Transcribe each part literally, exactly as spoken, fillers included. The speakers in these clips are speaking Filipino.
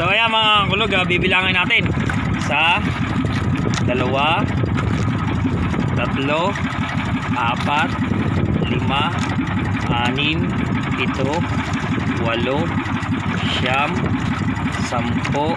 So ayan mga kulog, ah, bibilangin natin. Isa, dalawa, tatlo, apat, lima, anim, pito, walo, siyam, sampo.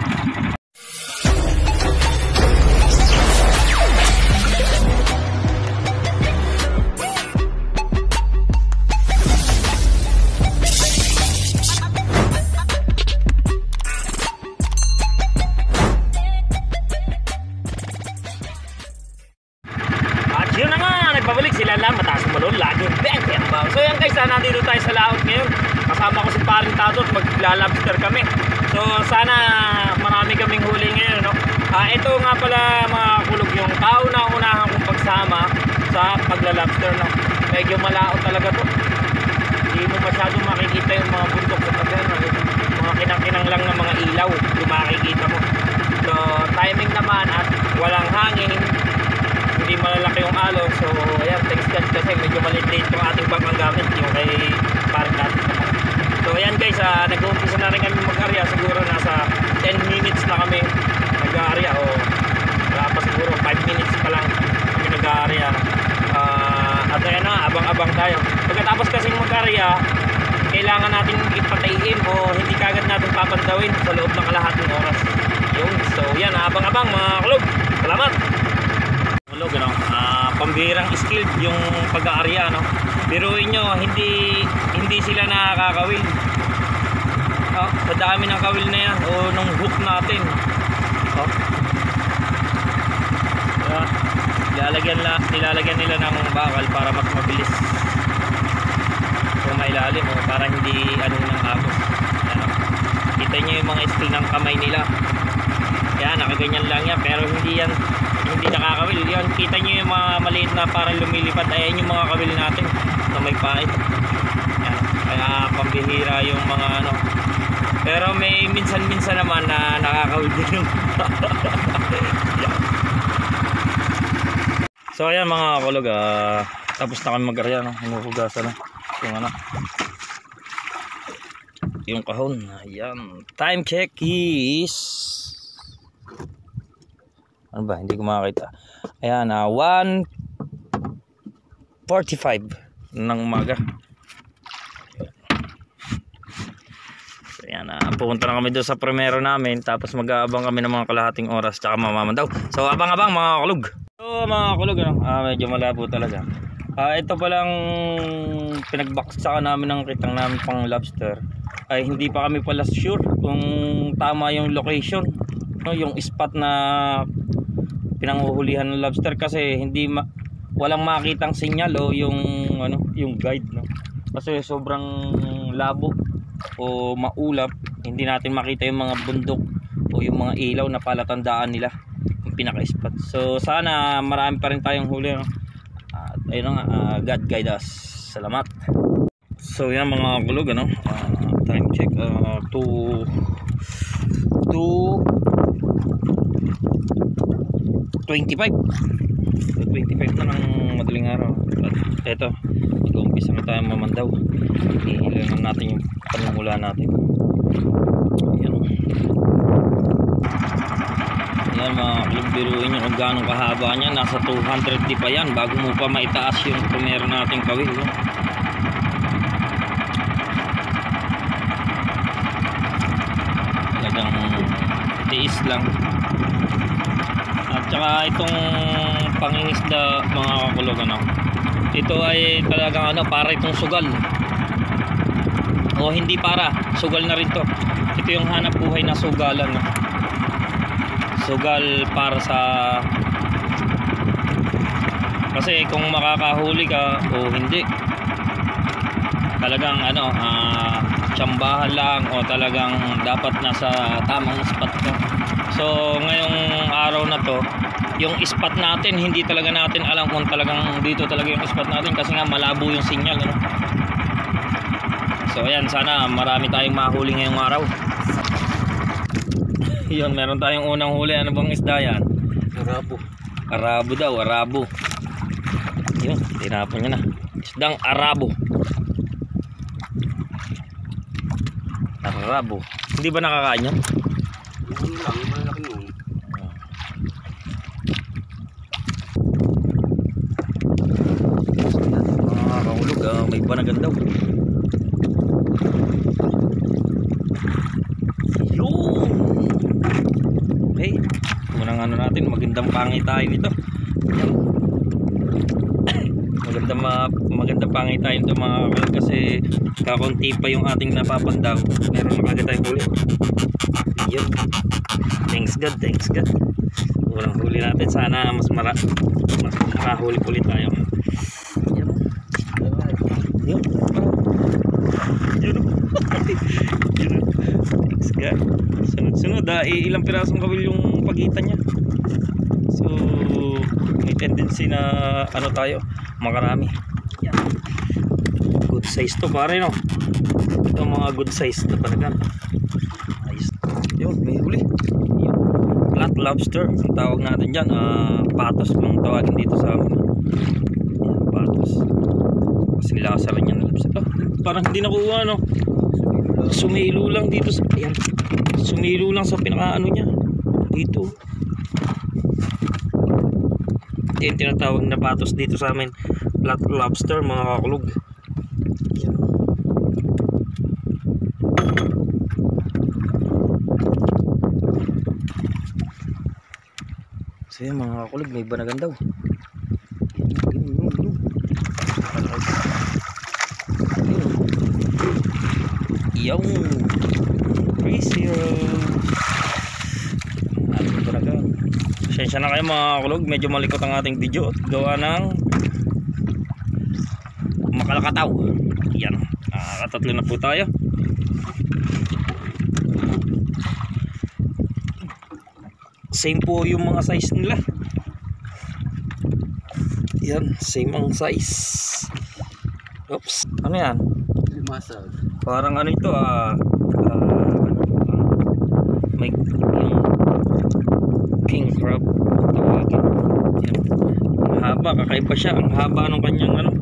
Yun na nga, nagpabalik sila lang, mataas ang balon, lagi yung bang, kaya ba? So yan guys, nandito tayo sa laot ngayon. Kasama ko si Paring Tato at maglalabster kami. So sana marami kaming huli ngayon, no? Ah, ito nga pala mga kulog yung kauna-unahan kong pagsama sa paglalabster, no? Medyo malaot talaga to. Hindi mo masyadong makikita yung mga bundok sa tagal, no? Mga kinang-kinang lang ng mga ilaw, yung makikita mo. So timing naman at walang hangin, hindi malalaki yung alon. So ayan, thanks God kasi medyo maliit-liit yung ating bagang gamit, yung kay Paring Tato naman. So ayan guys, uh, nag-uumpisa na rin kami mag-area. Siguro nasa ten minutes na kami nag-area, o wala pa siguro five minutes pa lang kami nag-area. uh, At ayan na, abang-abang tayo. Pagkatapos kasing mag-area, kailangan natin ipatayin o hindi kagad natin papandawin sa loob ng kalahating oras yun. So yan, abang-abang mga kulog. Salamat. Kulog, ano? Uh, pambihirang skilled yung pag-aarya, no? Biruin nyo, hindi hindi sila nakakawil. Oh, sa dami ng kawil na yan o nung hook natin. Oh. Uh, nilalagyan, la, nilalagyan nila ng bakal para mas mabilis. So may lalim, oh, para hindi ano ng agos. Yan, oh. Kita nyo yung mga skill ng kamay nila. Yan, nakaganyan lang yan, pero hindi yan, hindi nakakawil. Yan, kita nyo yung mga maliit na parang lumilipad. Ayan yung mga kawil natin na may pait. Yan, kaya pambihira yung mga ano. Pero may minsan-minsan naman na nakakawil din yung yan. So ayan mga kulog, uh, tapos na kami mag-arya, no? Hinuhugasan na yung ano, yung kahon. Ayan, time check is ano ba, hindi ko makakita. Ayan, uh, one forty-five ng umaga. So ayan, uh, pupunta na kami doon sa primero namin, tapos mag-aabang kami ng mga kalahating oras tsaka mamamandaw. So abang-abang mga kulog. So mga kulog, ano, uh, medyo malabo talaga. Uh, ito palang pinagbaksakan namin ng kitang namin pang lobster ay hindi pa kami pala sure kung tama yung location, no, yung spot na pinanghuhulihan ng lobster, kasi hindi ma walang makitang sinyal o yung ano, yung guide, no, kasi sobrang labo o maulap, hindi natin makita yung mga bundok o yung mga ilaw na palatandaan nila yung pinaka-spot. So sana marami pa rin tayong huli, no? At ayun nga, uh, God guide us. Salamat. So yan mga kulog, ano, uh, time check, uh, two twenty-five twenty-five na ng madaling araw. At eto, nag-uumpisa na tayo mamandaw. Ihilan natin yung panumula natin. Ayan, ayan mga kulog, biruin nyo kung gano'ng kahaba niya. Nasa two hundred di pa yan bago mo pa maitaas yung primero nating kawil, no? Talagang tiis lang. At saka itong pangingisda mga kakulog, ano, ito ay talagang ano, para itong sugal o hindi para, sugal na rin to. Ito yung hanap buhay na sugalan, no? Sugal para sa, kasi kung makakahuli ka o hindi, talagang ano, uh, tsambahan lang o talagang dapat nasa tamang spot ka. So ngayong araw na to, yung spot natin hindi talaga natin alam kung talagang dito talaga yung spot natin, kasi nga malabo yung sinyal, ano? So ayan, sana marami tayong mahuli ngayong araw. Yun, meron tayong unang huli. Ano bang isda yan? Arabo. Arabo daw, arabo. Yun, tinapon niya na. Isdang arabo. Arabo. Hindi ba nakakain yan? Yung lang, malaki nun. Mga kahulog, ah, may banagan daw. Yun! Okay, unang ano natin, magandang pangitain ito. Yan. Magandang, ma magandang pangitain ito mga kahulog kasi kakunti pa yung ating napapandaw. Meron na kagad tayong huli. Yun. Thanks God, thanks God. Unang huli natin, sana mas mara mas makahuli ulit tayo. Yan. Yun. Yun. Yun. Thanks God. Sunod-sunod, ah, ilang pirasong kawil yung pagitan niya. So, may tendency na ano tayo, makarami. Yan. Good size to pare, no? Ito mga good size to talaga. Ayos. Yun, may huli. Yun. Flat lobster ang tawag natin dyan. Uh, patos kung tawagin dito sa amin. Yan, patos. Kasi lasa rin yan. Oh, parang hindi nakuha, no? Sumilo lang dito sa, ayan. Sumilo lang sa pinaka-ano niya. Dito. Ito yung tinatawag na patos dito sa amin. Flat lobster, mga kakulog. Yan. So yan mga kakulog, may banagan daw. Yung crazy ating banagan. Pasensya na kayo mga kakulog, medyo malikot ang ating video at gawa ng makalakataw. Yan, nakakatatlo na po tayo. Same po yung mga size nila. Yan, same ang size. Oops, ano yan? Limasag. Parang ano ito ah, uh, may yung king crab tawagin. Yan. Ang haba, kakaiba siya. Ang haba ng kanyang ano.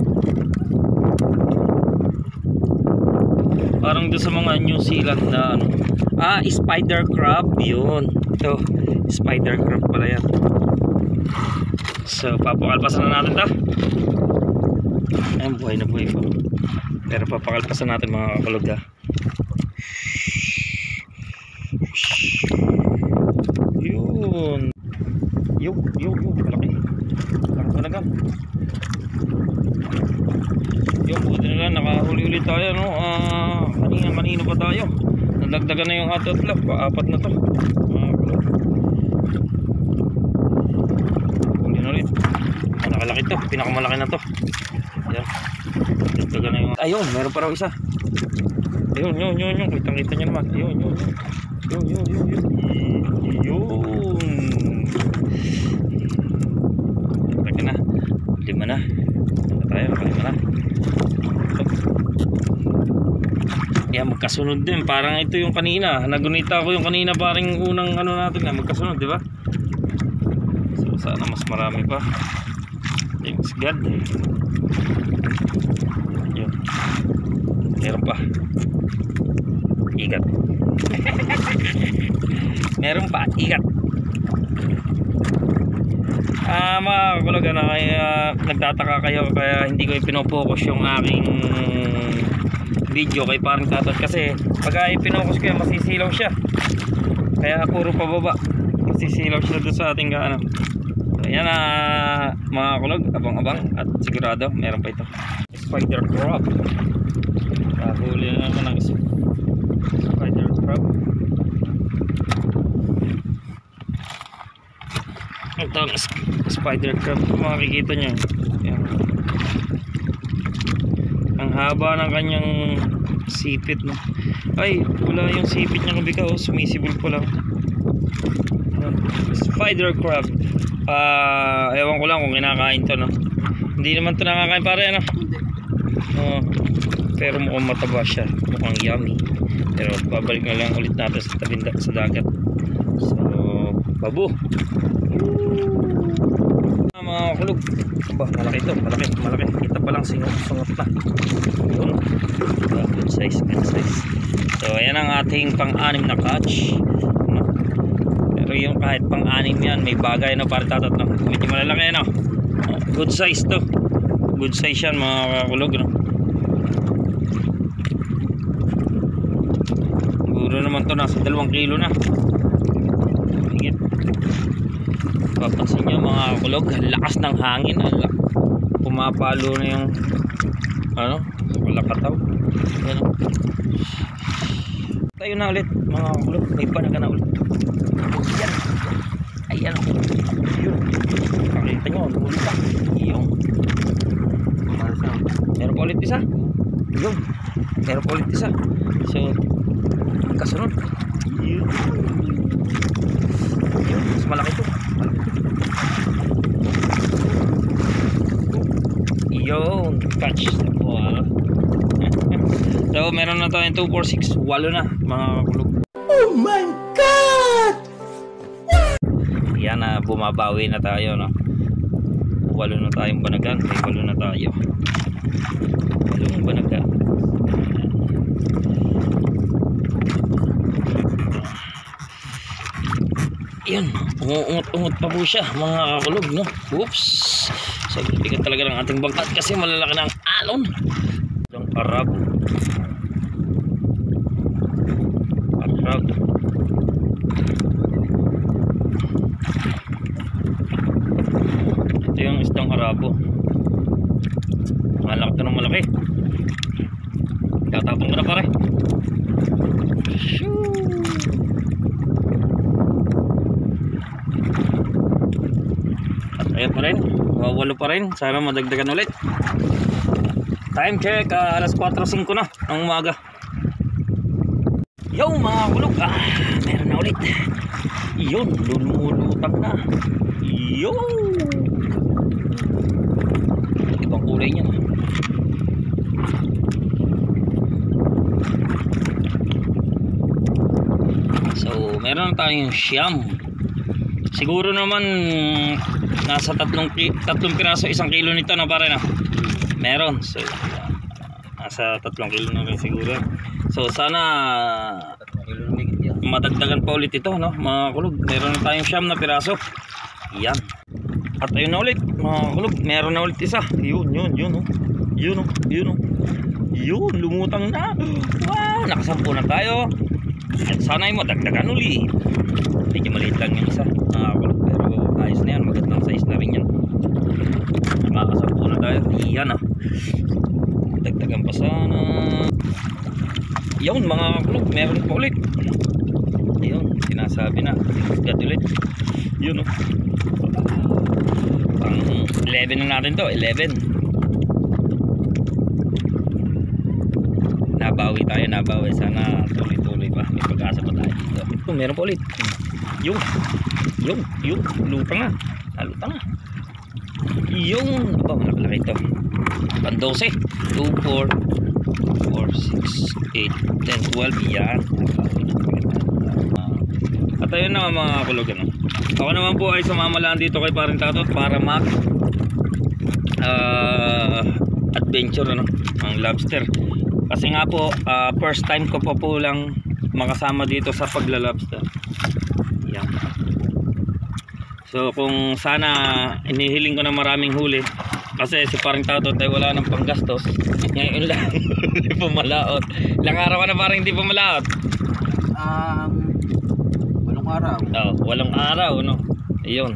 Parang doon sa mga New Zealand na ano. Ah, spider crab. Yun. Ito, spider crab pala yan. So, papakalpasan na natin ito. Ayan, buhay na buhay po. Pero papakalpasan natin mga kakulog ha. Yun. Yun, yun, yun. Malaki. Malaki talaga. Yun, buti na lang. Nakahuli ulit tayo, no? Ah, kanina, kanina pa tayo. Nadagdagan na yung atot lang. Paapat na to. Mga kakulog. Huli na ulit. Malakalaki to. Pinakamalaki na to. Yan. Nadagdagan na yung... Ayun, meron pa raw isa. Ayun, yun, yun, yun. Kitang kita nyo naman. Ayun, yun, yun. Yun, yun, yun, yun. Yun. Lagi na. Lima na. Ano tayo? Lima na. Yan, magkasunod din. Parang ito yung kanina. Nagunita ko yung kanina. Parang unang ano natin na magkasunod, di ba? So, sana mas marami pa. Thanks God. Yun. Meron pa. Ikat. Meron pa. Ikat. Ah, mga kakulog na kaya nagtataka kayo kaya hindi ko ipinopokus yung aking video kay parang tatot kasi pag ipinokus ko yan masisilaw siya. Kaya puro pababa. Masisilaw siya doon sa ating ano. So, yan na uh, mga kulog, abang-abang at sigurado meron pa ito. Spider crab. Kahuli na naman ng spider crab. Ito ang spider crab. Kung makikita nyo yan. Ang haba ng kanyang sipit, no? Ay, wala yung sipit niya kabika, oh, sumisibol pa lang. Spider crab. Ah, uh, ewan ko lang kung kinakain to, no? Hindi naman to nakakain pare, no? Oh, pero mukhang mataba siya, mukhang yummy. Pero babalik na lang ulit natin sa tabi sa dagat. So, babo. Ah, mga kulog. Aba, malaki ito, malaki, malaki. Kita pa lang singot, sungot na. Yun. Good size, good size. So, ayan ang ating pang-anim na catch. kahit pang anim yan, may bagay na para tatat no. Medyo malalaki no. Oh, good size to. Good size yan mga kakulog no. Siguro naman to nasa dalawang kilo na. Higit. Papansin nyo mga kakulog, lakas ng hangin. Pumapalo na yung ano, wala kataw. Yan o. Tayo na ulit mga kakulog, may panaga na ulit. Ayan. Ayan o. Yun. Nakita nyo, ulit pa. Yung. Meron pa ulit isa. Yun. Meron pa ulit isa. So, kasunod. Yun. Yun. Mas malaki ito. Yun. Catch. Wow. So, meron na tayong two, four, six. Walo na mga kakulog. Oh my God! Yan na, bumabawi na tayo no. Walo na tayong banagan. May walo na tayo. Walong banagan. Yan, ungot-ungot pa po siya mga kakulog no. Oops. So bigat talaga ng ating bangkat kasi malalaki ng alon. Yung Arab. Arab. Ito yung isdang Arabo. Malaki ito ng malaki. Tatapong ko na pare. Shoo. Ayan pa rin, wawalo pa rin. Sana madagdagan ulit. Time check, uh, alas four oh five na ng umaga. Yo mga kulog, ah, meron na ulit. Yun, lumulutang na. Yo, ibang kulay niya. So meron na tayong siyam. Siguro naman nasa tatlong, tatlong piraso isang kilo nito na pare na. Meron. So nasa tatlong kilo na rin siguro. So sana madagdagan pa ulit ito no mga kulog. Meron na tayong siyam na piraso. Yan. At ayun na ulit mga kulog. Meron na ulit isa. Yun yun yun oh. Yun oh. Yun oh. Yun lumutang na. Wow, nakasampu na tayo. At sana ay madagdagan ulit. Medyo maliit lang yung isa uh, pero ayos na yan, magandang size na rin yan. Makakasampu na tayo. Iyan ah, dagdagan pa sana. Yun mga kakulog, meron pa ulit. Yun, sinasabi na gat ulit. Yun oh. Pang eleven na natin to, eleven. Nabawi tayo, nabawi. Sana tuloy-tuloy pa, may pag-asa pa tayo dito. Ito, meron pa ulit. Yung, yung, yung, lutang na. Lutang na. Yung, aba, malaki ito. one twelve, two, four, four, six, eight, ten, twelve. Yan. At ayun na mga kulog. Ano? Ako naman po ay sumama lang dito kay Paring Tatot para mag uh, adventure ano, ang lobster. Kasi nga po, uh, first time ko pa po lang makasama dito sa paglalobster. Yan. So kung sana inihiling ko na maraming huli kasi si Paring Tatot ay wala nang panggastos. Ngayon lang hindi pumalaot. Ilang araw ka na parang hindi pumalaot? Um, walong araw. Oh, walong araw no. Ayun.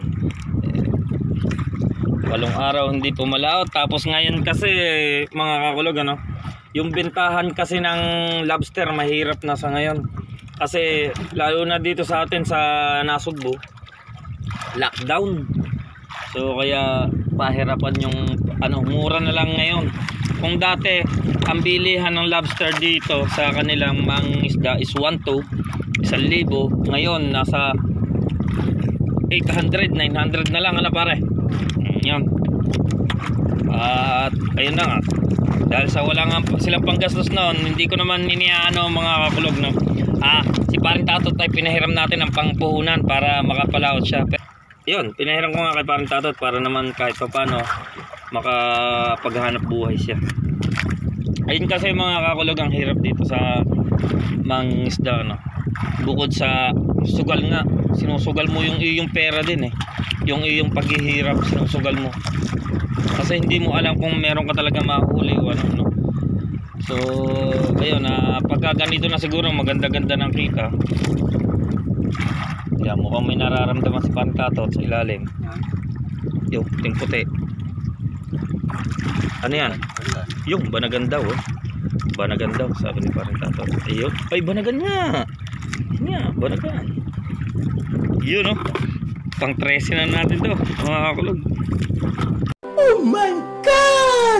Walong araw hindi pumalaot. Tapos ngayon kasi mga kakulog ano, yung bentahan kasi ng lobster mahirap na sa ngayon. Kasi lalo na dito sa atin sa Nasugbu, lockdown. So kaya pahirapan yung ano, mura na lang ngayon. Kung dati ang bilihan ng lobster dito sa kanilang mangisda is one two, isang libo, ngayon nasa eight hundred, nine hundred na lang ano pare. Yan. At ayun na nga. Dahil sa wala nga silang panggastos noon, hindi ko naman iniaano mga kakulog no. Ah, si Paring Tatot ay pinahiram natin ang pangpuhunan para makapalaot siya. Yun, pinahiram ko nga kay Paring Tatot para naman kahit pa paano makapaghanap buhay siya. Ayun kasi mga kakulog ang hirap dito sa mangisda no. bukod sa sugal nga, sinusugal mo yung iyong pera din eh, yung iyong paghihirap sinusugal mo, kasi hindi mo alam kung meron ka talaga mahuli o ano, no? So ayun, na pagka ganito na siguro maganda-ganda ng kita. Yan, mukhang may nararamdaman si Pantatot sa ilalim. Yung puting puti. Ano yan? Yung banagan daw, oh. Banagan daw, sabi ni Pantatot. Ayun. Ay, banagan nga. Yan nga, banagan. Yun, oh. Pang trese na natin to, mga kakulog. Oh my God!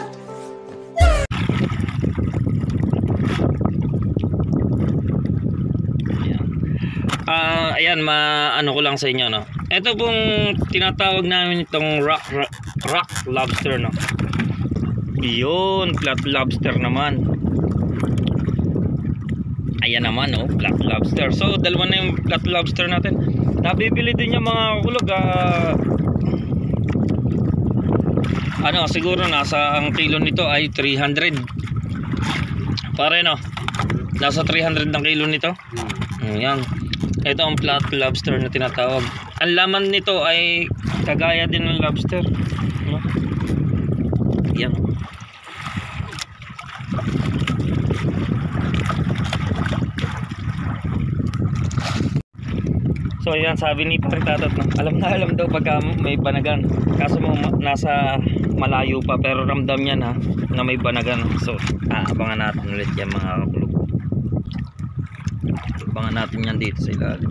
Ah, uh, ayan, ma-ano ko lang sa inyo, no. Ito pong tinatawag namin itong rock, rock, rock lobster, no. Yun, flat lobster naman. Ayan naman, no, flat lobster. So, dalawa na yung flat lobster natin. Nabibili din yung mga kulog, ah, ano, siguro nasa ang kilo nito ay three hundred. Pare, no. Nasa three hundred ang kilo nito. Ayan. Ito ang flat lobster na tinatawag. Ang laman nito ay kagaya din ng lobster, no? Yan. So yan, sabi ni Pantatot, no? Alam na alam daw pagka may banagan. Kaso mo nasa malayo pa, pero ramdam yan, ha, na may banagan. So aabangan natin ulit yan, mga kakulog. Abangan natin yan dito sa ilalim.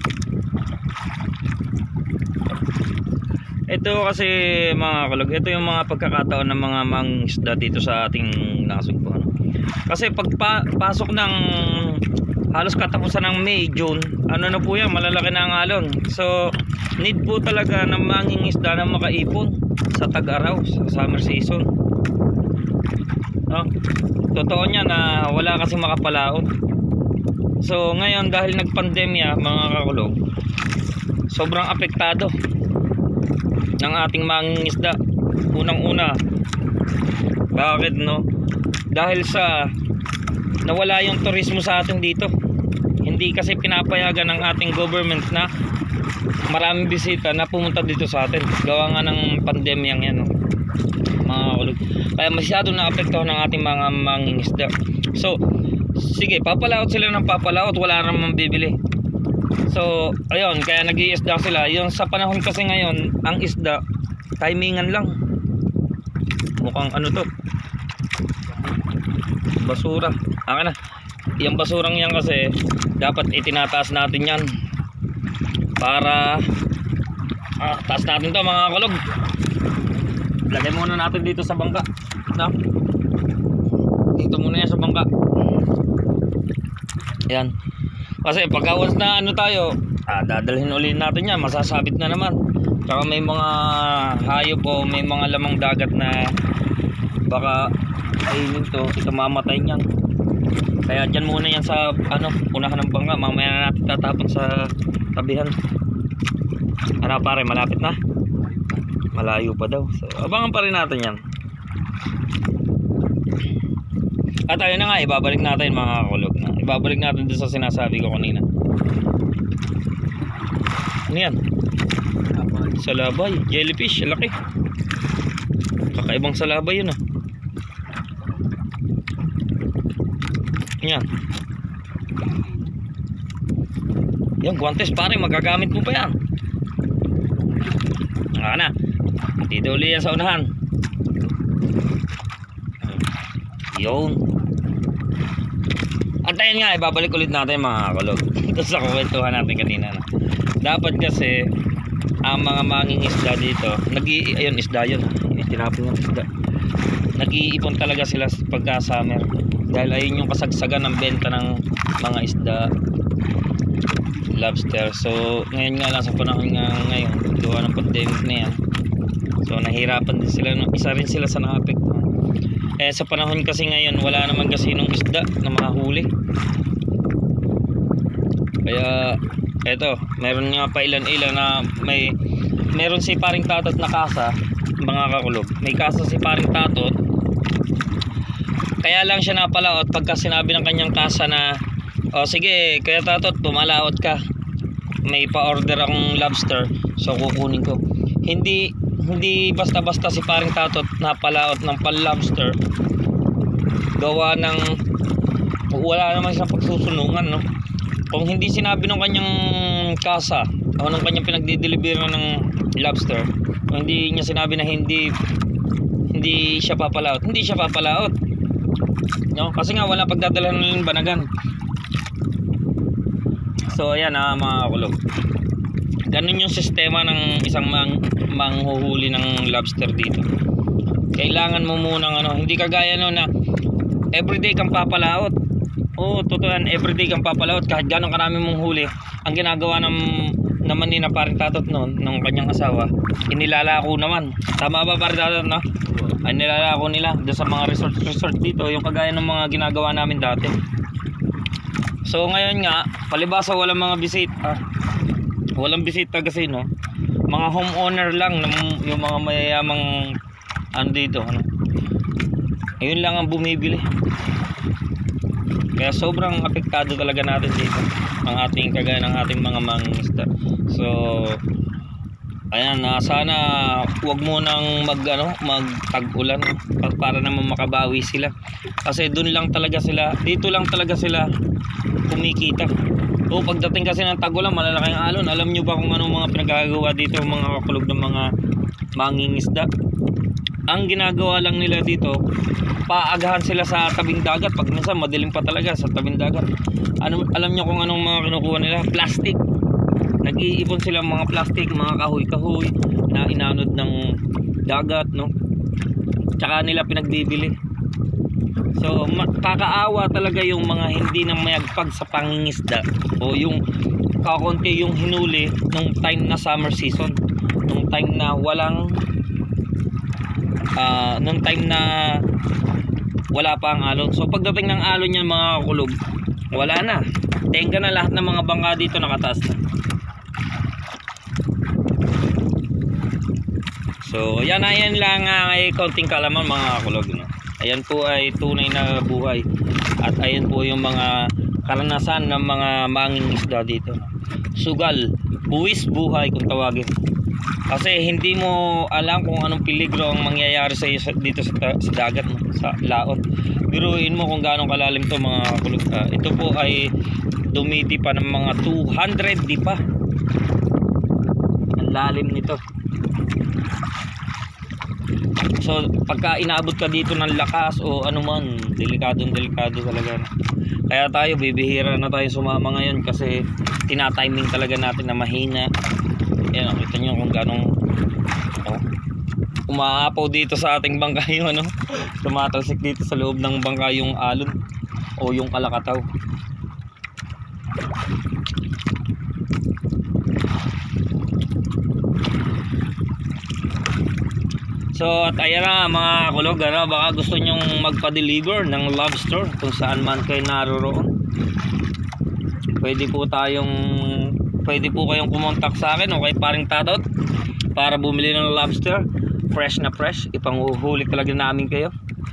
Ito kasi, mga kalog, ito yung mga pagkakataon ng mga mangisda dito sa ating nasugpuan. Kasi pagpasok ng halos katapusan ng May, June, ano na po yan, malalaki na ang alon. So need po talaga ng mangingisda na makaipon sa tag-araw, sa summer season, no? Totoo niya na wala kasi makapalaot. So ngayon, dahil nagpandemya, mga kakulog, sobrang apektado ng ating mangingisda. Unang-una, bakit, no? Dahil sa nawala yung turismo sa atin dito. Hindi kasi pinapayagan ng ating government na maraming bisita na pumunta dito sa atin, gawa nga ng pandemyang yan, no? Mga kakulog, kaya masyado na apektuhan ng ating mga mangingisda. So sige, papalaot sila ng papalaot, wala namang bibili. So ayun, kaya nag-iisda sila. Yung sa panahon kasi ngayon, ang isda timingan lang. Mukhang ano to, basura. Aka na, yung basurang yan kasi dapat itinataas natin yan para ah, taas natin to, mga kulog. Lagay muna natin dito sa bangka, no? Dito muna yan sa bangka. Yan. Kasi pagka once na ano tayo, ah, dadalhin ulit natin yan, masasabit na naman. Saka may mga hayop o may mga lamang dagat na baka ayun to, ito mamatay niyan. Kaya dyan muna yan sa ano, unahan ng bangka. Mamaya na natin tatapon sa tabihan. Ano pare, malapit na? Malayo pa daw. So abangan pa rin natin yan. At ayun na nga, ibabalik natin, mga kakulog, na ibabalik natin doon sa sinasabi ko kanina. Ano yan? Salabay, jellyfish, laki. Kakaibang salabay yun, ah. Yan. Yan, guantes pare, magagamit mo pa yan. Ah na, dito ulit yan sa unahan. Yun. At ayun nga, ibabalik ulit natin, mga kakulog, ito sa kukwentuhan natin kanina, no? Dapat kasi ang mga mangingisda dito, nag-i ayun, isda yun, tinapon yung isda, nag-iipon talaga sila pagka summer, dahil ayun yung kasagsagan ng benta ng mga isda, lobster. So ngayon nga lang, sa panahon nga ngayon, gawa ng pandemic na yan, so nahirapan din sila, isa rin sila sa nakapektuhan. Eh sa panahon kasi ngayon, wala naman kasi nung isda na mahuli. Kaya eto, meron nga pa ilan-ilan na may meron si paring Tatot na kasa, mga kakulog. May kasa si paring Tatot. Kaya lang siya napalaot pagka sinabi ng kanyang kasa na O sige, Kuya Tatot, pumalaot ka. May pa-order akong lobster, so kukunin ko. Hindi hindi basta-basta si paring Tatot napalaot ng pal-lobster. Gawa ng wala naman siyang pagsusunungan, no? Kung hindi sinabi ng kanyang kasa o ng kanyang pinagdi-deliver ng lobster, kung hindi niya sinabi na hindi hindi siya papalaot, hindi siya papalaot, no? Kasi nga wala pagdadala ng banagan. So ayan ah, mga kulog, ganun yung sistema ng isang mang, manghuhuli ng lobster dito. Kailangan mo munang ano, hindi kagaya no na everyday kang papalaot. Oo, totoo yan, everyday kang papalaot kahit gano'ng karami mong huli. Ang ginagawa ng naman ni na paring Tatot noon ng kanyang asawa, inilalako naman. Tama ba paring Tatot, no? Ay nilalako nila doon sa mga resort resort dito, yung kagaya ng mga ginagawa namin dati. So ngayon nga, palibasa walang mga bisita. Walang bisita kasi, no. Mga homeowner lang ng yung mga mayayamang ano dito, ano. Ayun lang ang bumibili. Kaya sobrang apektado talaga natin dito ang ating kagaya ng ating mga mangingisda. So ayan, uh, sana huwag mo nang mag ano, magtag-ulan para naman makabawi sila. Kasi doon lang talaga sila, dito lang talaga sila kumikita. O pagdating kasi ng tag-ulan, malalaking alon. Alam nyo ba kung anong mga pinagagawa dito mga kakulog ng mga mangingisda? Ang ginagawa lang nila dito, paagahan sila sa tabing dagat. Pag minsan madilim pa talaga sa tabing dagat. Ano, alam nyo kung anong mga kinukuha nila? Plastic. Nag-iipon sila mga plastic, mga kahoy-kahoy na inanod ng dagat, no? Tsaka nila pinagdibili. So kakaawa talaga yung mga hindi na mayagpag sa pangingisda, o yung kakonti yung hinuli nung time na summer season, nung time na walang uh, nung time na wala pa ang alon. So pagdating ng alon yan mga kulog, wala na, tenga na lahat ng mga bangka dito, nakataas na. So yan, ayan lang ay uh, konting kalaman mga kulog, no? Ayan po ay tunay na buhay. At ayan po yung mga karanasan ng mga mangingisda dito. Sugal, buwis buhay kung tawagin. Kasi hindi mo alam kung anong peligro ang mangyayari sa iyo dito sa, sa dagat, sa laot. Biruin mo kung gaano kalalim to mga kulog. Uh, ito po ay dumiti pa ng mga two hundred di pa. Ang lalim nito. So pagka inaabot ka dito ng lakas o ano man, delikadong delikado talaga. Kaya tayo bibihira na tayo sumama ngayon kasi tinatiming talaga natin na mahina. Yan, kita nyo kung ganong oh, umaapaw dito sa ating bangka yung ano, tumatalsik dito sa loob ng bangka yung alon o yung kalakataw. So at ayan na mga kulog, ano, baka gusto nyong magpa-deliver ng lobster kung saan man kayo naroroon. Pwede po tayong Pwede po kayong kumontak sa akin o kay paring Tatot para bumili ng lobster. Fresh na fresh, ipanghuhuli talaga namin kayo.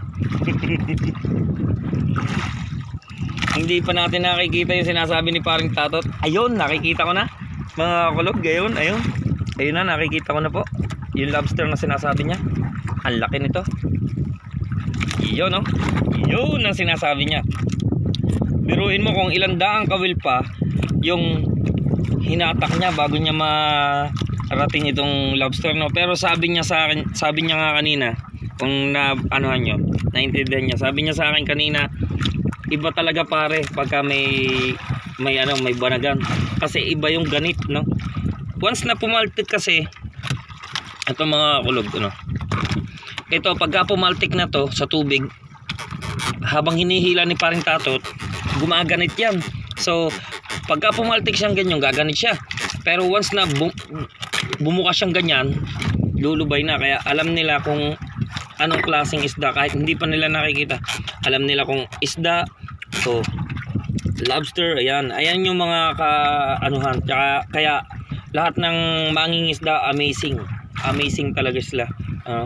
Hindi pa natin nakikita yung sinasabi ni paring Tatot. Ayun, nakikita ko na mga kulog, ayun, ayun. Ayun na, nakikita ko na po yung lobster na sinasabi niya. Ang laki nito. Yun, no? Yun ang sinasabi niya. Biruin mo kung ilang daang kawil pa yung hinatak niya bago niya marating itong lobster, no? Pero sabi niya sa akin, sabi niya nga kanina, kung na anuhan niyo, naintindihan niya, sabi niya sa akin kanina, iba talaga pare pagka may may ano, may banagan. Kasi iba yung ganit, no? Once na pumaltik kasi ito mga kulog, no? Ito pagka pumaltik na to sa tubig, habang hinihila ni paring Tatot, gumaganit yan. So pagka pumaltik siyang ganyan, gaganit siya. Pero once na bum bumuka siyang ganyan, lulubay na. Kaya alam nila kung anong klaseng isda, kahit hindi pa nila nakikita. Alam nila kung isda, so lobster, ayan. Ayan yung mga ka-anuhan. Tsaka, kaya lahat ng mangingisda, amazing. Amazing talaga sila. Uh,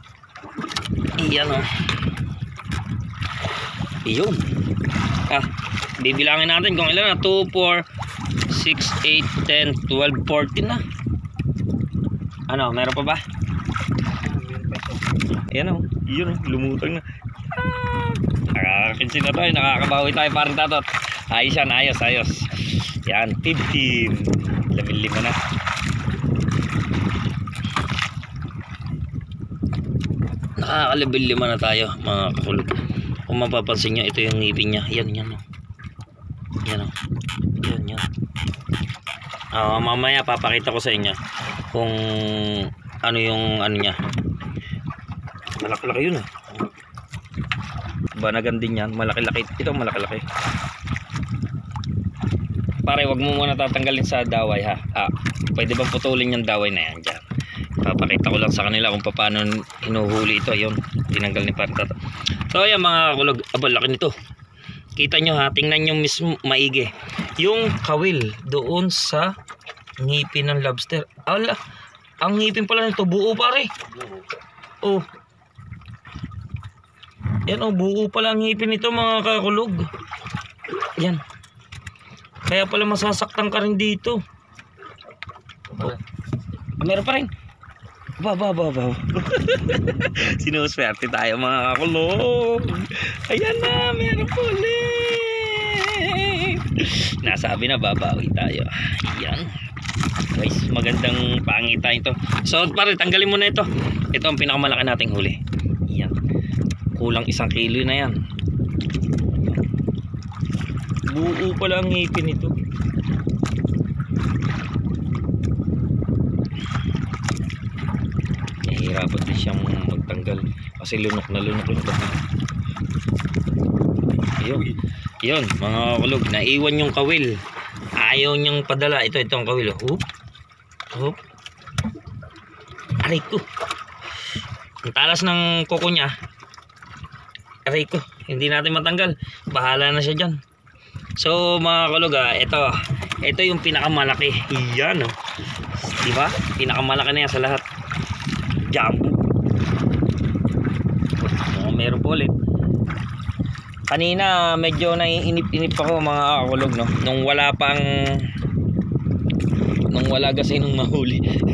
iyan o. Oh. Iyon. Ah. Bibilangin natin kung ilan na. two, four, six, eight, ten, twelve, fourteen na. Ano, meron pa ba? Ayan o, yun o, lumutang na. Ah, nakakakinsin na tayo, nakakabawi tayo parang tatot. Ayos yan, ayos, ayos. Yan, fifteen. Labing lima na. Nakakalabil lima na tayo mga kakulog. Kung mapapansin nyo, ito yung ngipin nya. Yan, yan o. Yan o. Yan, yan. Uh, mamaya papakita ko sa inyo kung ano yung ano nya. Malaki-laki yun ah. Banagan din yan, malaki-laki. Ito malaki-laki. Pare, wag mo muna tatanggalin sa daway ha. Ah, pwede bang putulin yung daway na yan dyan? Papakita ko lang sa kanila kung paano hinuhuli ito. Ayun, tinanggal ni Parta. So ayan mga kulog, abal laki nito. Kita nyo ha, tingnan nyo mismo maigi yung kawil doon sa ngipin ng lobster. Ala, ang ngipin pala nito buo pare. Oh, yan oh, buo pala ang ngipin nito mga kakulog. Yan, kaya pala masasaktan ka rin dito. Oh, meron pa rin. Ba ba ba ba. Sinuswerte tayo mga kakulog. Ayan na, meron po ulit. Nasabi na babawi tayo. Ayan. Guys, magandang pangita ito. So pare, tanggalin mo na ito. Ito ang pinakamalaki nating huli. Ayan. Kulang isang kilo na yan. Buo pala ang ngipin ito. Nahihirapan din siyang magtanggal kasi lunok na lunok ito. Ayun, yun mga kulog, naiwan yung kawil, ayaw niyang padala. Ito, ito ang kawil. Hoop, hoop. Aray ko, ang talas ng kuko niya. Aray ko, hindi natin matanggal, bahala na siya dyan. So mga kulog, ah, ito ito yung pinakamalaki. Yan oh, diba? Pinakamalaki na yan sa lahat. Jumbo. Oh, meron po ulit. Kanina medyo naiinip-inip ako mga kakulog, no? Nung wala pang nung wala kasi nung mahuli.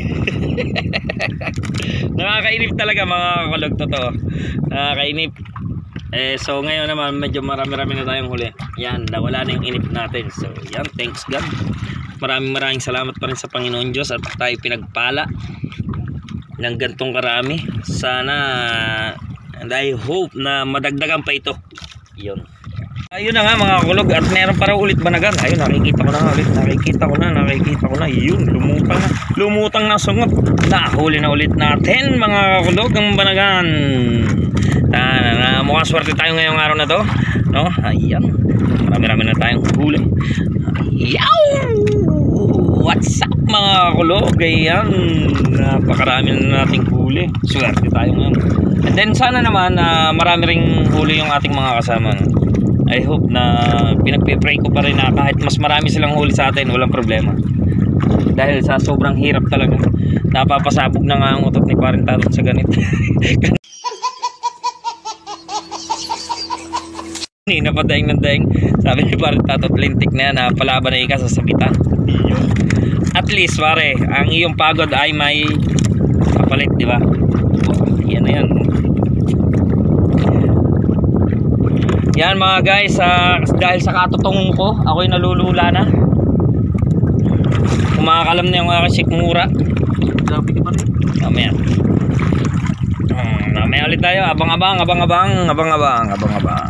Nakakainip talaga mga kakulog, totoo. Nakakainip. Eh, so ngayon naman medyo marami-rami na tayong huli. Yan, nawala na yung inip natin. So yan, thanks God. Maraming maraming salamat pa rin sa Panginoon Diyos at tayo pinagpala ng gantong karami. Sana, and I hope na madagdagan pa ito. Yun. Ayun na nga mga kulog, at meron para ulit banagan. Ayun, nakikita ko na ulit, nakikita ko na, nakikita ko na. Yun, lumutang na, lumutang na sungot. Nahuli na ulit natin mga kulog ang banagan. Na, na, mukhang swerte tayo ngayong araw na to, no? Ayan, marami-rami na tayong huli. Yow! What's up mga kulog? Ayan, napakarami na nating huli. Swerte tayo ngayon. And then sana naman uh, marami ring huli yung ating mga kasama, no? I hope na pinagpipray ko pa rin na kahit mas marami silang huli sa atin, walang problema. Dahil sa sobrang hirap talaga, napapasabog na nga ang utot ni Paring Tatot sa ganito. Kanina pa daing ng daing, sabi ni Paring Tatot, lintik na yan, napalaban na ika sa sabitan. At least pare, ang iyong pagod ay may kapalit, di ba? Yan na yan. Yan mga guys, uh, dahil sa katutungon ko, ako'y nalulula na. Kumakalam na yung aking sikmura. Mamaya. Hmm, mamaya ulit tayo. Abang-abang, abang-abang, abang-abang, abang-abang.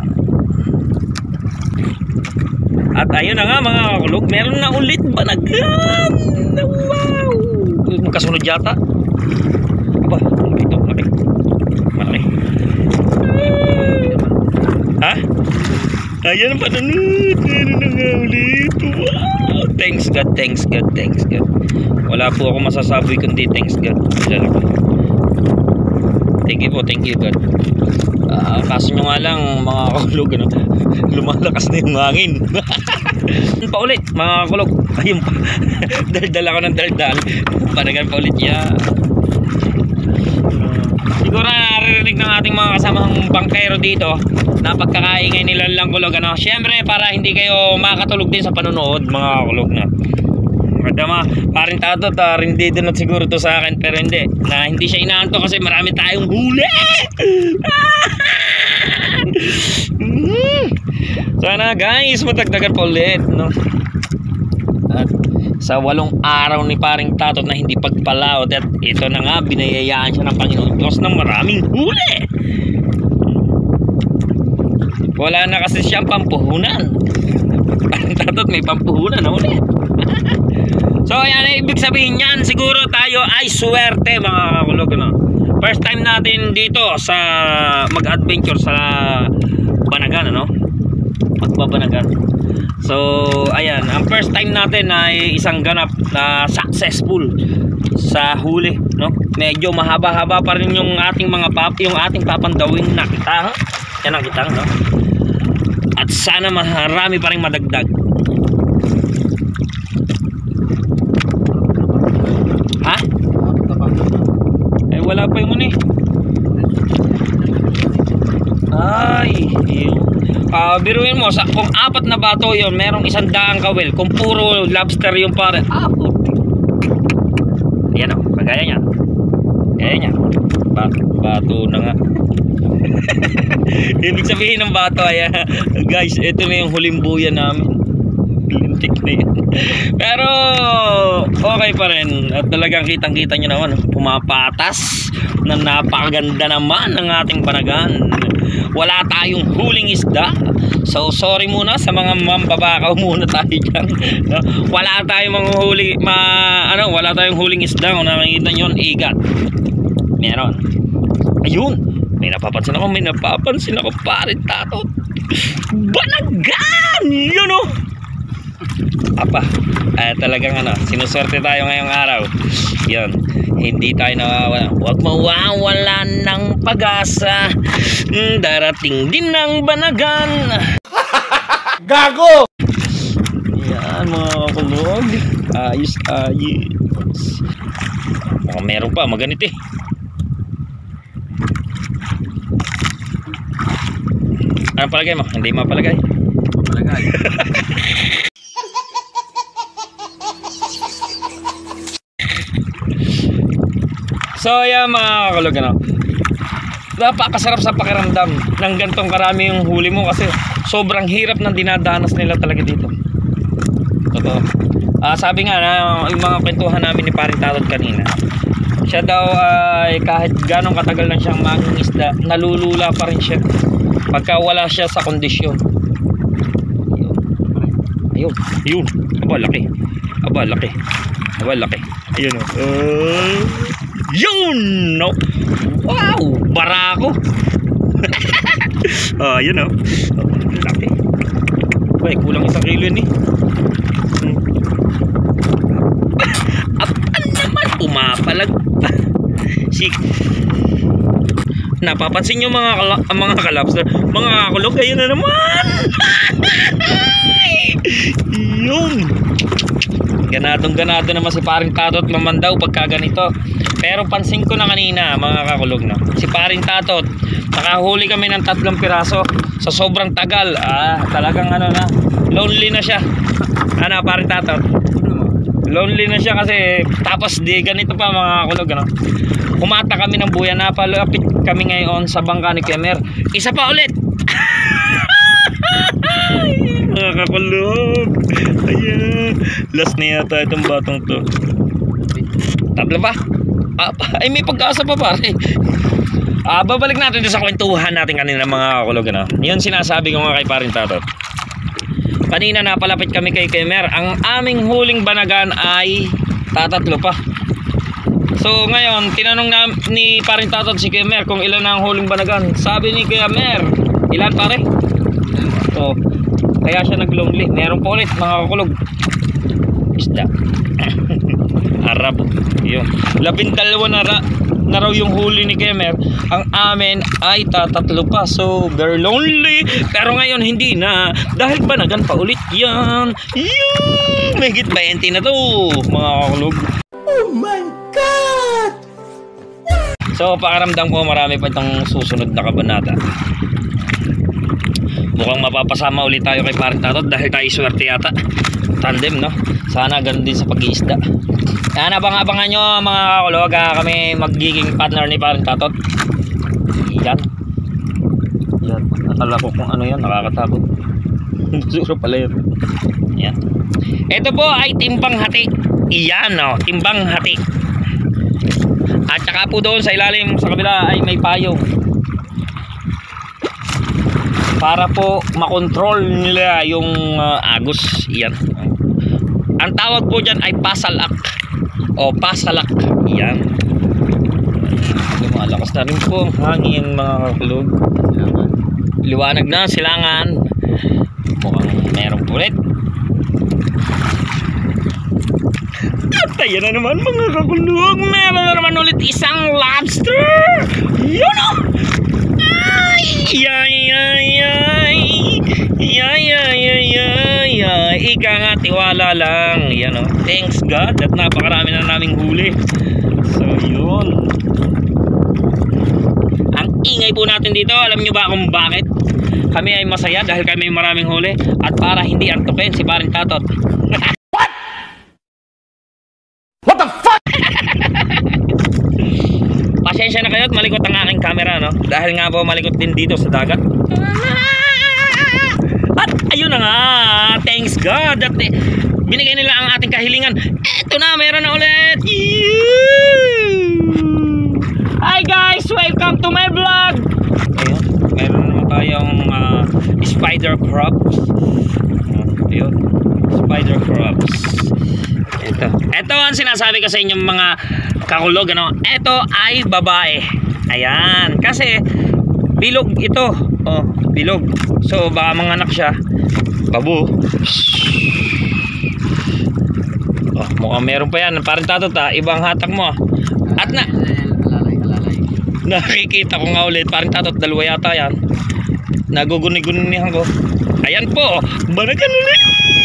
At ayun na nga mga kakulog, meron na ulit banagan. Wow! Magkasunod yata. Aba, ito, malaki. Malaki. Ha? Ayan pa na nun. Meron na nga ulit. Wow! Thanks God, thanks God, thanks God. Wala po ako masasabi kundi thanks God. Kilala ko. Thank you po, thank you God. Uh, kaso nyo nga lang mga kakulog, ano, lumalakas na yung hangin. Pa ulit mga kakulog. Ayun pa. Daldal ako ng daldal. Panagan pa ulit yan. Siguro naririnig ng ating mga kasamang bangkero dito na pagkakaingay nila lang kulog, ano. Siyempre para hindi kayo makatulog din sa panonood, mga kulog na. Madama, paring tato, ta, hindi din siguro to sa akin, pero hindi. Na hindi siya inaanto kasi marami tayong huli. Sana guys, matagdagan pa ulit, no? At sa walong araw ni paring tatot na hindi pagpalaot, at ito na nga, binayayaan siya ng Panginoon Diyos ng maraming huli. Wala na kasi siyang pampuhunan. Paring tatot may pampuhunan na ulit. So ayan, ibig sabihin yan, siguro tayo ay swerte, mga kakulog, no? First time natin dito sa mag-adventure sa Banagan, ano? Magbabanagan. So ayan, ang first time natin ay isang ganap na successful sa huli, no? Medyo mahaba-haba pa rin yung ating mga pap, yung ating papandawing nakitang. Yan ang kitang, no? At sana marami pa rin madagdag. Ha? Eh wala pa yung ano eh. Ay, yun. Uh, biruin mo, sa, kung apat na bato yun, merong isang daang kawil. Kung puro lobster yung pare, ah, puti. Yan o, kagaya niya. Kagaya niya. Bato, bato na nga. Ibig sabihin ng bato, ay, guys, ito na yung huling buya namin. Lintik na yan. Pero okay pa rin. At talagang kitang kita nyo naman, pumapatas na napakaganda naman ng ating Banagan. Wala tayong huling isda. So sorry muna sa mga mambabakaw muna tayo dyan. Wala tayong mga huli ma, ano, wala tayong huling isda. Kung nakikita nyo, igat. Meron. Ayun, may napapansin ako, may napapansin ako, paring tatot. Banagan! Yun o. Apa, eh, talagang ano, sinuswerte tayo ngayong araw. Yun, hindi tayo nawawala. Huwag mawawala ng pag-asa. Darating din ng Banagan. Gago! Yan mga kakulog. Ayos, ayos. Baka meron pa, maganit eh. Anong palagay mo? Hindi mapalagay? Palagay. So ayan mga kakulog, ano, napakasarap sa pakiramdam ng gantong karami yung huli mo kasi sobrang hirap ng dinadanas nila talaga dito. Totoo. Ah, sabi nga na yung mga kwentuhan namin ni paring tatot kanina, siya daw ay kahit ganong katagal lang siyang mangingisda, nalulula pa rin siya pagka wala siya sa kondisyon. Ayun, ayun, aba laki, aba laki, aba laki. Ayun o, uh, yun, no? Wow, barako. Oh, yun o, oh, laki. Uy, kulang isang kilo yun eh. Hmm. Apan naman, pumapalag pa. Si napapansin nyo mga kala, mga kalabster, mga kakulog, ayun na naman. Yun. Ganadong ganado naman si paring tatot mamandaw pagka ganito. Pero pansin ko na kanina mga kakulog, no, si paring tatot nakahuli kami ng tatlong piraso sa sobrang tagal. Ah, talagang ano na, lonely na siya. Ano paring tatot, lonely na siya kasi tapos di ganito pa mga kakulog, no. Kumata kami ng buya, napalapit kami ngayon sa bangka ni Kemer. Isa pa ulit. Mga kakulog, ayan, last na yata itong batong to. Tabla pa? Ah, ay may pag-asa pa pare. Ah, babalik natin sa kwentuhan natin kanina mga kakulog, ano. Yun sinasabi ko nga kay paring tatot. Kanina napalapit kami kay Kemer. Ang aming huling Banagan ay tatatlo pa. So ngayon tinanong na ni paring tatot si Kemer kung ilan na ang huling Banagan. Sabi ni Kemer, ilan pare? So kaya siya nag-lonely. Meron po ulit mga kakulog isda. Arab. Yun, labindalawa na, ra na raw yung huli ni Kemer. Ang amin ay tatatlo pa. So very lonely. Pero ngayon hindi na, dahil Banagan pa ulit yan. Yun, may higit twenty na to mga kakulog. Oh my God! So pakaramdam ko marami pa itong susunod na kabanata. Mukhang mapapasama ulit tayo kay Paring Tatot dahil tayo swerte yata. Tandem, no? Sana ganun din sa pag-iisda. Yan, abang-abangan nyo mga kakulog, kami magiging partner ni Paring Tatot. Yan. Yan. Nakala ko kung ano yan, nakakatakot. Suro pala yun. Yan. Ito po ay timbang hati. Yan, no? Timbang hati. At saka po doon sa ilalim sa kabila ay may payong. Para po makontrol nila yung uh, agos. Yan. Ang tawag po dyan ay pasalak o pasalak. Yan. Lumalakas na rin po ang hangin mga kakulog. Liwanag na silangan. Mukhang meron po ulit. At ayan na naman mga kakulog, meron na naman ulit isang lobster. Yun o. Ay, ay, ay, ay. Ay, ay, ay, ay, ay. Ika nga, tiwala lang. Yan o. Thanks God at napakarami na naming huli. So yun. Ang ingay po natin dito, alam nyo ba kung bakit? Kami ay masaya dahil kami maraming huli. At para hindi antukin si Paring Tatot. What? What the fuck? Pasensya na kayo at malikot ang aking camera, no? Dahil nga po malikot din dito sa dagat. At ayun na nga, thanks God at eh, binigay nila ang ating kahilingan. Eto na, meron na ulit. Hi guys, welcome to my vlog. Ayun, meron naman tayong uh, spider crabs. Ayun, spider crabs. Ito, ito ang sinasabi ko sa inyong mga kakulog, ano? Ito ay babae. Ayan, kasi bilog ito. Oh, bilog. So baka manganak siya. Babo. Oh, mukhang meron pa yan. Paring Tatot, ha? Ibang hatak mo. At na Alalay, alalay. nakikita ko nga ulit, Paring Tatot, dalawa yata yan. Naguguni-gunihan ko. Ayan po. Banagan ulit.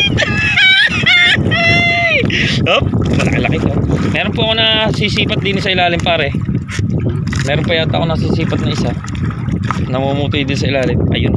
Hop, malaki-laki ko. Meron po ako na sisipat din sa ilalim, pare. Meron pa yata ako na sisipat na isa. Namumutoy din sa ilalim. Ayun.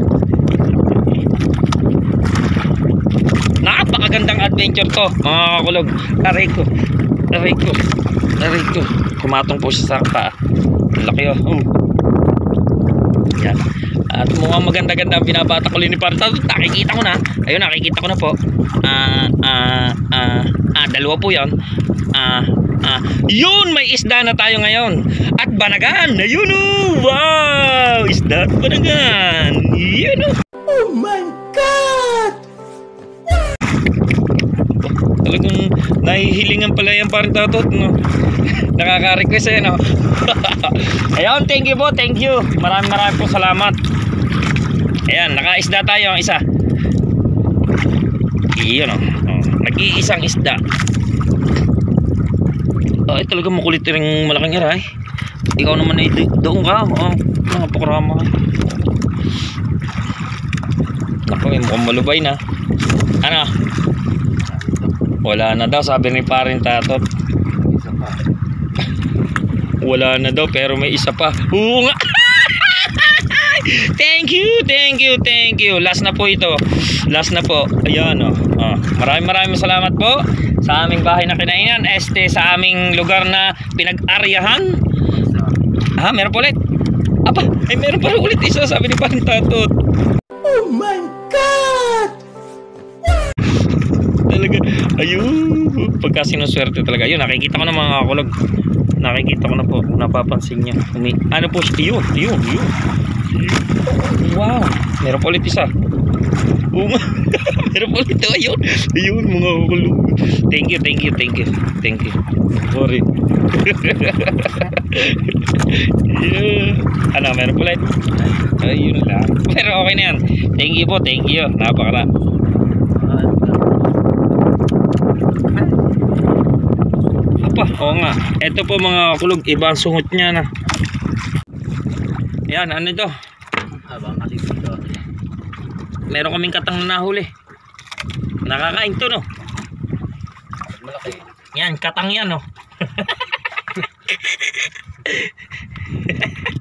Napakagandang adventure to, mga kakulog. Aray ko. Aray ko. Aray ko. Kumatong po siya sa paa. Laki oh. Oh. Yan. At mukhang maganda-ganda ang binabata ko ni Paring Tatot. Nakikita ko na. Ayun, nakikita ko na po. Ah, ah, ah, ah, dalawa po yan. Ah, ah, yun, may isda na tayo ngayon. At banagan. Ayun oh. Wow. Isda at banagan. Yun oh. Oh my God! Talagang nahihilingan pala yan Paring Tatot, no? Nakaka-request eh, no? Ayun, thank you po, thank you. Maraming maraming po salamat. Ayan, nakaisda tayo ang isa. Iyon, no? Oh, nag-iisang isda. Ay, talaga makulit rin malaking aray. Ikaw naman ay doon ka. Oh, napakarama ka. Naku, mukhang malubay na. Ano? Wala na daw, sabi ni Paring Tatot. Isa pa. Wala na daw, pero may isa pa. Oo nga. Thank you, thank you, thank you. Last na po ito. Last na po. Ayan o. Oh. Oh. Maraming maraming salamat po sa aming bahay na kinainan. Este sa aming lugar na pinag-aryahan. Ah, meron po ulit. Apa, ay meron pa ulit isa, sabi ni Paring Tatot. Oh my God! Talaga, ayun. Pagka sinuswerte talaga. Ayun, nakikita ko na mga kakulog. Nakikita ko na po, napapansin niya. Umi ano po siya? Yun, yun, yun. Wow, meron po ulit isa. Oo nga. Meron po ulit. Ayun, ayun mga kakulog. Thank you, thank you, thank you. Thank you. Sorry. Yeah. Ano, meron po ulit. Ayun lang. Pero okay na yan. Thank you po, thank you. Napakara. Apa, oo nga. Ito po mga kulog, iba ang sungot niya na. Yan, ano ito? Habang kalis dito. Meron kaming katang na nahuli. Nakakain to, no? Malaki. Yan, katang yan, no?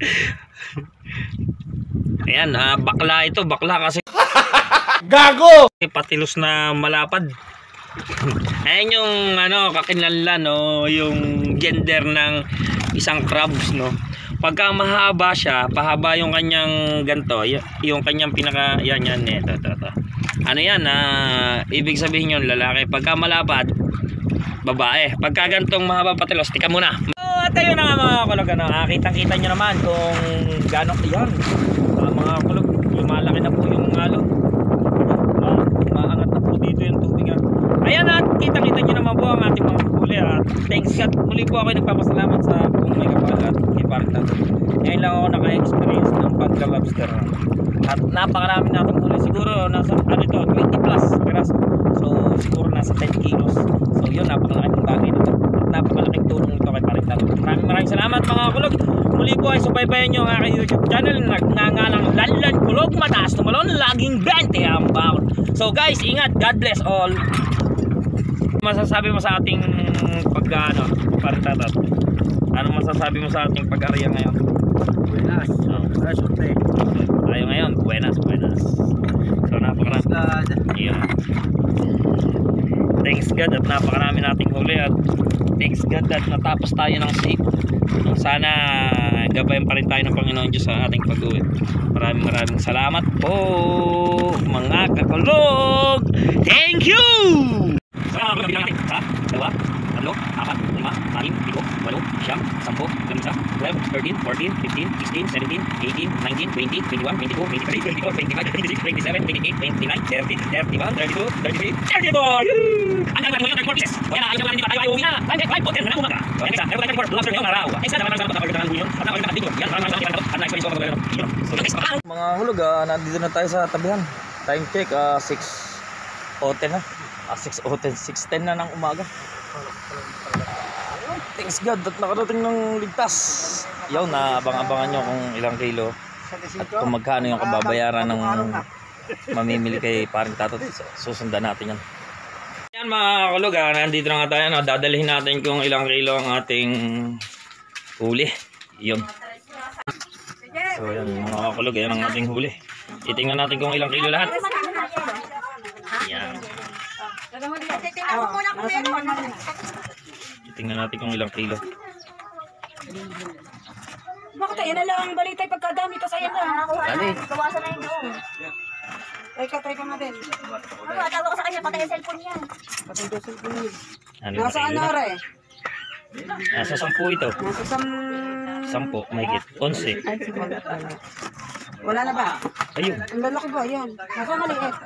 Ayan, ah, bakla ito, bakla kasi Gago! patilos na malapad. Ayan yung ano, kakinlanlan, no, yung gender ng isang crabs, no. Pagka mahaba siya, pahaba yung kanyang ganto, y- yung kanyang pinaka, yan yan, ito, ito, ito. Ano yan, ah, ibig sabihin yung lalaki. Pagka malapad, babae. Pagka gantong mahaba patilos, tika muna. Oh, at ayun na nga mga kulog, ano, ah, kitang-kita nyo naman kung gano'n, yan. Ah, mga kulog, lumalaki na po yung ano, ma- maangat na po dito yung tubig. Ah. Ayan at kitang-kita nyo naman po ang ating mga huli. At thanks God, muli po ako nagpapasalamat sa kung may kapal at kay Parang. Ngayon lang ako naka-experience ng pagka-lobster. At napakarami natin huli. Siguro nasa ano ito, twenty plus piraso. So siguro nasa ten kilos. So yun, napakalaking bagay nito. At napakalaking tulong nito kay Parang. Maraming maraming salamat mga kulog. Muli po ay subaybayan nyo ang aking YouTube channel. Nagngangalang Lanlan Kulog Mataas Tumalon. Laging twenty ang bawat. So guys, ingat. God bless all. Masasabi mo sa ating pag ano, Parang? Ano masasabi mo sa ating pag-area ngayon? Buenas. Oh. Ah, sorte. Tayo ngayon, buenas, buenas. So napakarami. God. Yeah. Thanks God at napakarami nating huli at thanks God at natapos tayo ng safe. Sana gabayan pa rin tayo ng Panginoon Diyos sa ating pag-uwi. Maraming maraming salamat po mga kakulog. Thank you! Salamat po natin sa dalawa, tatlo, apat, lima, anim, pito, walo, siyam, sampo, limsa, twelve, thirteen, fourteen, fifteen, sixteen, seventeen, eighteen, nineteen, twenty, twenty-one, twenty-two, twenty-three, twenty-four, twenty-five, twenty-six, twenty-seven, twenty-eight, twenty-nine, thirty, thirty-one, thirty-two, thirty-three, thirty-four! Ang gagawin mo yung thirty-four pieces! Kaya na, ayaw naman dito tayo ay uwi na! Time check, five, ten, na umaga! So, yan isa, meron tayo thirty-four, lobster ngayong araw! Thanks na naman sa pagkakaroon ng yun! At nakawin na dito! Yan, maraming maraming salamat! At na-experience ko ang pagkakaroon yun! So, next, mga hulog, ah, nandito na tayo sa tabihan. Time check, ah, six o ten na. Ah, six o ten, six ten na ng umaga. Thanks God at nakarating ng ligtas. Yaw na abang-abangan nyo kung ilang kilo at kung magkano yung kababayaran ng mamimili kay Parang Tatot. Susundan natin yan. Yan mga kulog, ah, nandito na nga tayo. No? Dadalhin natin kung ilang kilo ang ating huli. Yun. So yan mga kulog, yan ang ating huli. Titingnan natin kung ilang kilo lahat. Yan. Tingnan natin kung ilang kilo. Bakit ayan na lang ang balitay pagkadami tas ayan na. Dali. Kawasan na yung doon. Try ka, try ka mo din. Ano, tawag ko sa kanya, patay yung cellphone niya. Patay daw sa pinili. Ano Nasa ano re? Nasa sampu ito. Nasa sam... Sampu, mahigit. Onse. Ay, sige. Wala na ba? Ayun. Ang lalaki ba? Yan. Nasa maliit.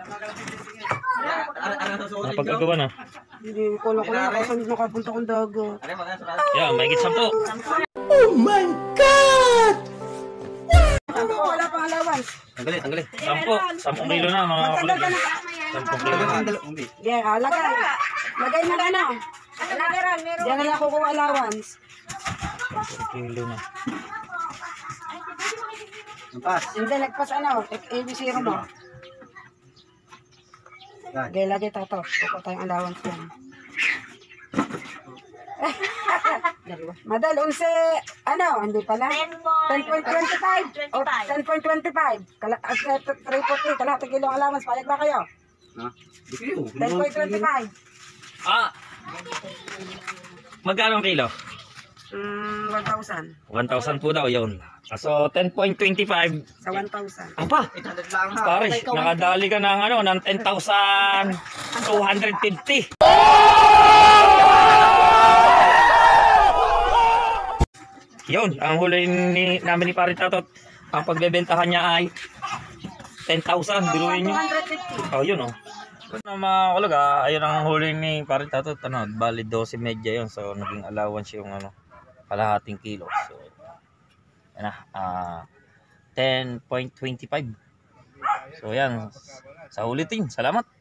Napag-agawa na. Hindi ko lang ko na kasi nakapunta kong dago. Yan, mahigit sampu. Oh my God! Ano, wala pang allowance. Tanggalin, tanggalin. Sampu. Sampung kilo na mga Magtagal kulog. ka na. Sampung kilo na. Yeah, ah, lagay. Lagay mo na ano. Diyan na lang kukuha allowance. Sampung kilo na. Ampas. Hindi, nagpas ano. A B C mo. Okay, lagay tato. Kukuha tayong allowance yan. Madal, unse, ano, hindi pala? ten point two five. O, ten point two five. Kala, at three forty, kalahati kilong allowance. Payag ba kayo? Ha? ten point two five. Ah! Magkano ang kilo? Mm, one thousand. one thousand po daw yun. So, ten point two five. Sa one thousand. Apa? Pare, nakadali ka ng ano, ng ten thousand two hundred fifty. Yun, ang huli ni, namin ni Parang Tatot. Ang pagbebentahan niya ay ten thousand. Biruin nyo. two hundred fifty. Oh, yun oh. Ano mga kulog ah, ayun ang huli ni Parang Tatot. Ano, bali twelve medya yun. So, naging allowance yung ano, kalahating kilo. So, yan na, ah, ten point two five. So, yan. Sa ulitin. Salamat.